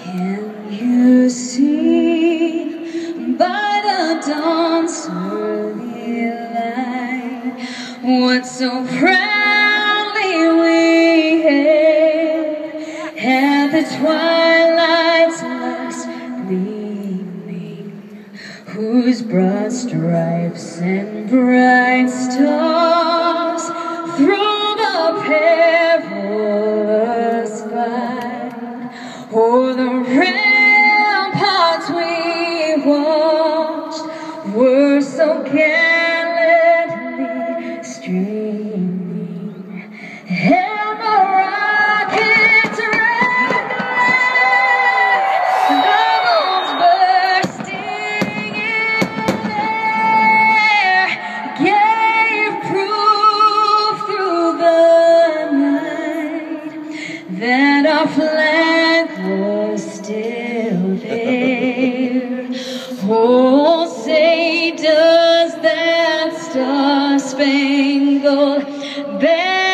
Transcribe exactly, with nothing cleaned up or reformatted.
Can you see by the dawn's early light what so proudly we hailed at the twilight's last gleaming, whose broad stripes and bright stars through the perilous fight o'er the ramparts we watched were so gallantly streaming, and the rockets red glare, the bombs bursting in air, gave proof through the night that our flag was still there. Oh, say does that star-spangled banner